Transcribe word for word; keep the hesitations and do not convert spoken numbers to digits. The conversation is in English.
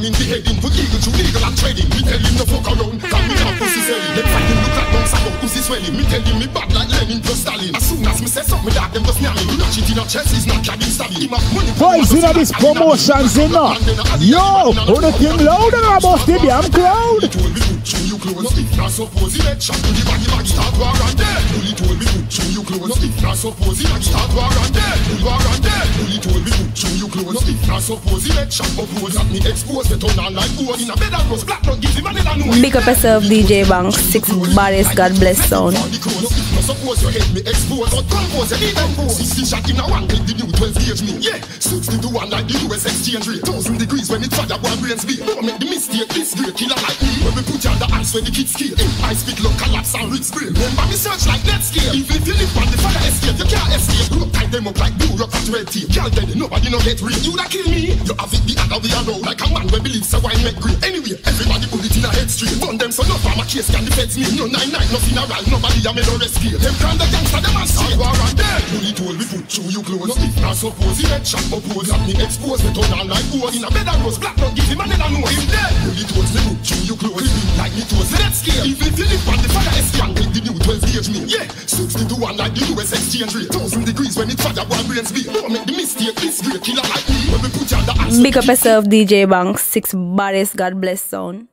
in the heading. Put eagle to legal and trading. Me tell him no fuck around. Cause me now pussy selling. Them fight him look like down about pussy swelling. Me tell him me bad like Lenin plus Stalin. As soon as me say something, me dog them just namming. You not cheating on chest, is not cabin stabbing. Him have money. Boys, you know this promotions in now. Yo, who the thing louder about the damn crowd? You close, if not suppose it, shot to the baggy bag, start war and dead. Bully told me put you close, if not suppose it, start war and dead. War and dead. Bully told me put you close, if not suppose it, shot propose at me expose the turn on like gold in a bed and rose black, don't give him another no. Big up yourself, D J Banks, six Baddest, God bless sound. Suppose your head me expose, or compose you need them pose. sixty shot in a one, take the new twelve gauge me. Yeah, sixty to one like the U S exchange rate. Thousand degrees when it's fire, one brains beat. Don't make the mistake, this great killer like me. When we put you on the ice when the kids scale. I speak low collapse and risk spray. Remember me search like net scale. Even if you live on the fire escape, you can't escape. Rope tie them up like blue rock at red tape. Can't tell you, nobody no get real. You that kill me, you have it the other way around. Like a man when believes a wine make great. Anyway, everybody put it in a head straight. Burn them so no farmer case can defend me. No nine nine, nothing around, nobody a made no rescue. Them kind of gangster, them a straight. War and dead. Bully told me put you close. If not suppose he head shot oppose. At me expose me turn on like gold in a bed and rose black. Don't give him another know him dead. Bully told me put you close. Like me toes red scale. Even if you live on the fire escape and take the new twelve gauge me. Yeah, sixty to one like the U S exchange rate. Thousand degrees when it's fire, one brains beat. Don't make the mistake, this great killer like me. When we put you on the ice. Big up yourself, D J Banks, six Baddest, God bless sound.